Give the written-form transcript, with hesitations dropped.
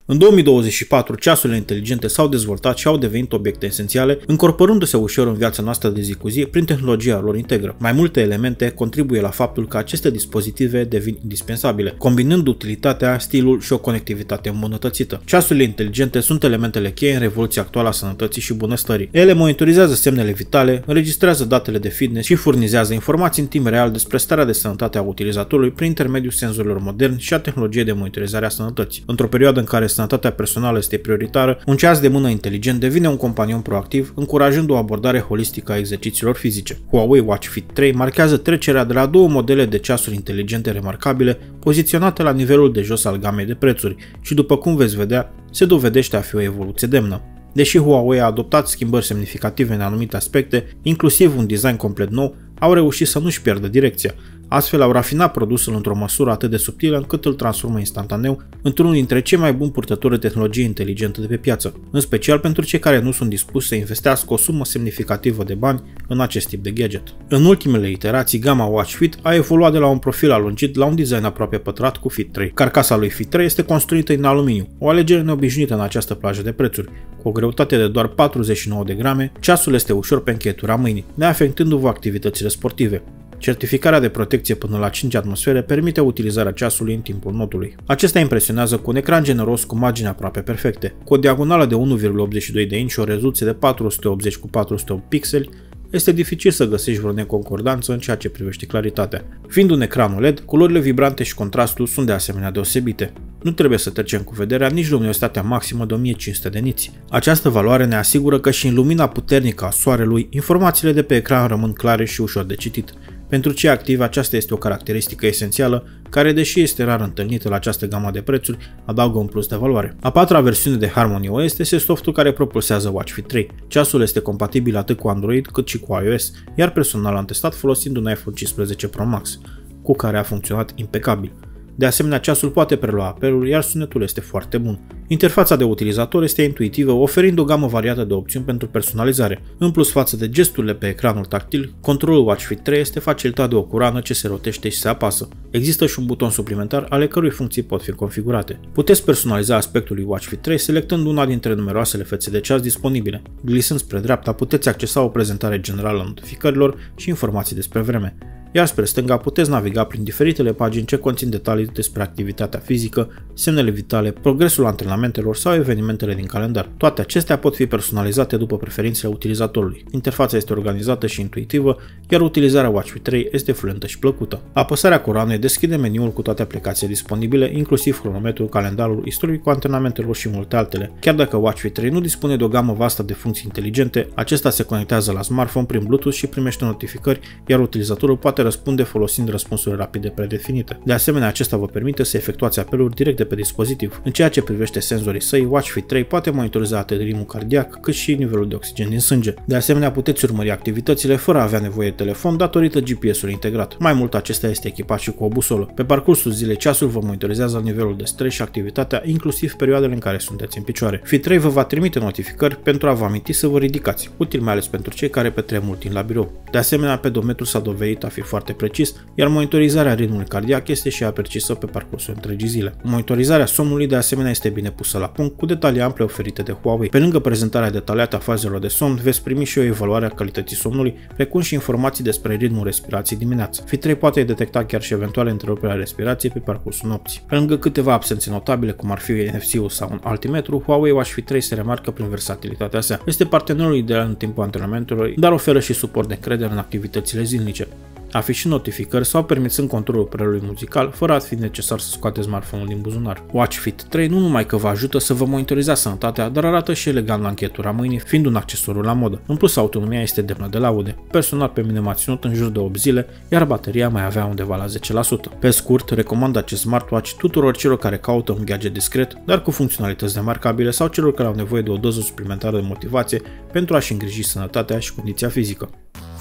În 2024, ceasurile inteligente s-au dezvoltat și au devenit obiecte esențiale, încorporându-se ușor în viața noastră de zi cu zi prin tehnologia lor integră. Mai multe elemente contribuie la faptul că aceste dispozitive devin indispensabile, combinând utilitatea, stilul și o conectivitate îmbunătățită. Ceasurile inteligente sunt elementele cheie în revoluția actuală a sănătății și bunăstării. Ele monitorizează semnele vitale, înregistrează datele de fitness și furnizează informații în timp real despre starea de sănătate a utilizatorului prin intermediul senzorilor moderni și a tehnologiei de monitorizare a sănătății. Într-o perioadă în care sănătatea personală este prioritară, un ceas de mână inteligent devine un companion proactiv, încurajând o abordare holistică a exercițiilor fizice. Huawei Watch Fit 3 marchează trecerea de la două modele de ceasuri inteligente remarcabile, poziționate la nivelul de jos al gamei de prețuri și, după cum veți vedea, se dovedește a fi o evoluție demnă. Deși Huawei a adoptat schimbări semnificative în anumite aspecte, inclusiv un design complet nou, au reușit să nu-și pierdă direcția. Astfel au rafinat produsul într-o măsură atât de subtilă încât îl transformă instantaneu într-unul dintre cei mai buni purtători de tehnologie inteligentă de pe piață, în special pentru cei care nu sunt dispuși să investească o sumă semnificativă de bani în acest tip de gadget. În ultimele iterații, gama Watch Fit a evoluat de la un profil alungit la un design aproape pătrat cu Fit 3. Carcasa lui Fit 3 este construită în aluminiu, o alegere neobișnuită în această plajă de prețuri. Cu o greutate de doar 49 de grame, ceasul este ușor pe încheietura mâinii, neafectându-vă activitățile sportive. Certificarea de protecție până la 5 atmosfere permite utilizarea ceasului în timpul notului. Acesta impresionează cu un ecran generos cu margini aproape perfecte, cu o diagonală de 1,82 de inch și o rezoluție de 480 cu 408 pixeli. Este dificil să găsești vreo neconcordanță în ceea ce privește claritatea. Fiind un ecran OLED, culorile vibrante și contrastul sunt de asemenea deosebite. Nu trebuie să trecem cu vederea nici luminositatea maximă de 1500 de niți. Această valoare ne asigură că și în lumina puternică a soarelui, informațiile de pe ecran rămân clare și ușor de citit. Pentru cei activi, aceasta este o caracteristică esențială, care, deși este rar întâlnită la această gamă de prețuri, adaugă un plus de valoare. A patra versiune de Harmony OS este softul care propulsează Watch Fit 3. Ceasul este compatibil atât cu Android cât și cu iOS, iar personal am testat folosind un iPhone 15 Pro Max, cu care a funcționat impecabil. De asemenea, ceasul poate prelua apelul, iar sunetul este foarte bun. Interfața de utilizator este intuitivă, oferind o gamă variată de opțiuni pentru personalizare. În plus față de gesturile pe ecranul tactil, controlul Watch Fit 3 este facilitat de o curană ce se rotește și se apasă. Există și un buton suplimentar ale cărui funcții pot fi configurate. Puteți personaliza aspectul lui Watch Fit 3 selectând una dintre numeroasele fețe de ceas disponibile. Glisând spre dreapta, puteți accesa o prezentare generală a notificărilor și informații despre vreme. Iar spre stânga puteți naviga prin diferitele pagini ce conțin detalii despre activitatea fizică, semnele vitale, progresul antrenamentelor sau evenimentele din calendar. Toate acestea pot fi personalizate după preferințele utilizatorului. Interfața este organizată și intuitivă, iar utilizarea Watch Fit 3 este fluentă și plăcută. Apăsarea coroanei deschide meniul cu toate aplicațiile disponibile, inclusiv cronometrul, calendarul, istoricul antrenamentelor și multe altele. Chiar dacă Watch Fit 3 nu dispune de o gamă vastă de funcții inteligente, acesta se conectează la smartphone prin Bluetooth și primește notificări, iar utilizatorul poate răspunde folosind răspunsuri rapide predefinite. De asemenea, acesta vă permite să efectuați apeluri direct de pe dispozitiv. În ceea ce privește senzorii săi, Watch Fit 3 poate monitoriza atât ritmul cardiac cât și nivelul de oxigen din sânge. De asemenea, puteți urmări activitățile fără a avea nevoie de telefon datorită GPS-ului integrat. Mai mult, acesta este echipat și cu o busolă. Pe parcursul zilei, ceasul vă monitorizează nivelul de stres și activitatea, inclusiv perioadele în care sunteți în picioare. Fit 3 vă va trimite notificări pentru a vă aminti să vă ridicați, util mai ales pentru cei care petrec mult timp la birou. De asemenea, pedometrul s-a dovedit a fi foarte precis, iar monitorizarea ritmului cardiac este și ea precisă pe parcursul întregii zile. Monitorizarea somnului de asemenea este bine pusă la punct cu detalii ample oferite de Huawei. Pe lângă prezentarea detaliată a fazelor de somn, veți primi și o evaluare a calității somnului, precum și informații despre ritmul respirației dimineața. Fit 3 poate detecta chiar și eventuale întreruperi ale respirației pe parcursul nopții. Pe lângă câteva absențe notabile, cum ar fi NFC-ul sau un altimetru, Huawei Watch Fit 3 se remarcă prin versatilitatea sa. Este partenerul ideal în timpul antrenamentului, dar oferă și suport de încredere în activitățile zilnice, afișând notificări sau permițând controlul preluului muzical, fără a fi necesar să scoateți smartphone-ul din buzunar. Watch Fit 3 nu numai că vă ajută să vă monitorizați sănătatea, dar arată și elegant la încheietura mâinii, fiind un accesoriu la modă. În plus, autonomia este demnă de laude. Personal, pe mine m-a ținut în jur de 8 zile, iar bateria mai avea undeva la 10%. Pe scurt, recomand acest smartwatch tuturor celor care caută un gadget discret, dar cu funcționalități remarcabile, sau celor care au nevoie de o doză suplimentară de motivație pentru a-și îngriji sănătatea și condiția fizică.